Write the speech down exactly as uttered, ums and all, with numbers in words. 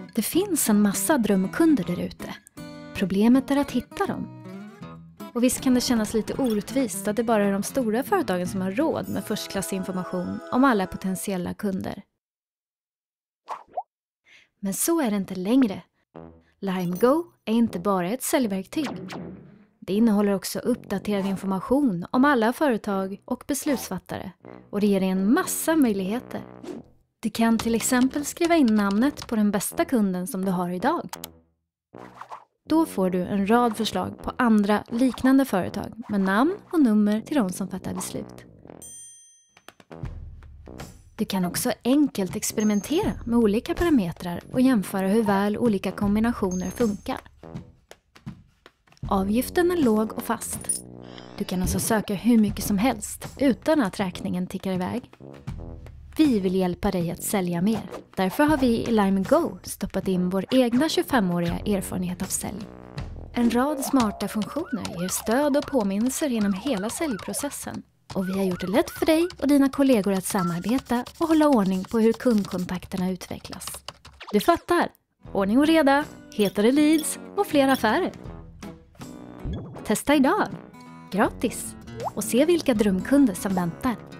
Det finns en massa drömkunder där ute. Problemet är att hitta dem. Och visst kan det kännas lite orättvist att det bara är de stora företagen som har råd med förstklassig information om alla potentiella kunder. Men så är det inte längre. Lime Go är inte bara ett säljverktyg. Det innehåller också uppdaterad information om alla företag och beslutsfattare. Och det ger dig en massa möjligheter. Du kan till exempel skriva in namnet på den bästa kunden som du har idag. Då får du en rad förslag på andra liknande företag med namn och nummer till de som fattar beslut. Du kan också enkelt experimentera med olika parametrar och jämföra hur väl olika kombinationer funkar. Avgiften är låg och fast. Du kan alltså söka hur mycket som helst utan att räkningen tickar iväg. Vi vill hjälpa dig att sälja mer. Därför har vi i Lime Go stoppat in vår egna tjugofemåriga erfarenhet av sälj. En rad smarta funktioner ger stöd och påminnelser genom hela säljprocessen. Och vi har gjort det lätt för dig och dina kollegor att samarbeta och hålla ordning på hur kundkontakterna utvecklas. Du fattar! Ordning och reda, hetare leads och fler affärer. Testa idag! Gratis! Och se vilka drömkunder som väntar.